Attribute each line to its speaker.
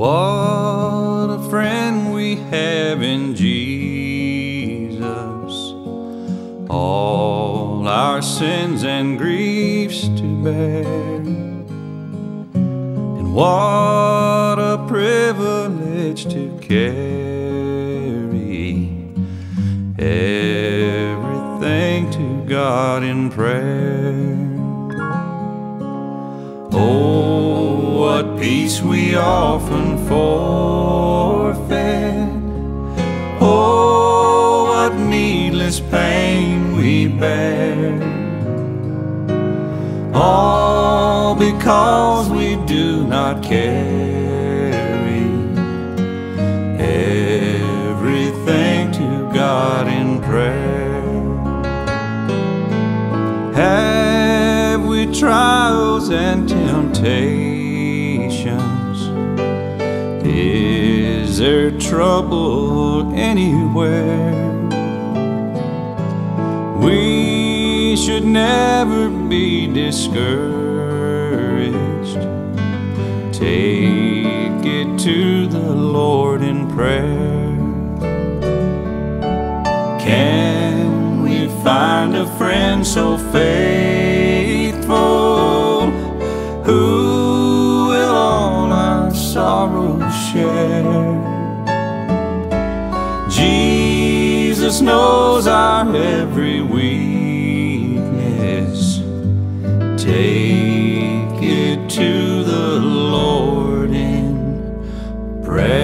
Speaker 1: What a friend we have in Jesus, all our sins and griefs to bear. And what a privilege to carry everything to God in prayer. Oh, what peace we often forfeit. Oh, what needless pain we bear. All because we do not carry everything to God in prayer. Have we trials and temptations? Is there trouble anywhere? We should never be discouraged. Take it to the Lord in prayer. Can we find a friend so faithful, who will all our sorrows share? Jesus knows our every weakness. Take it to the Lord in prayer.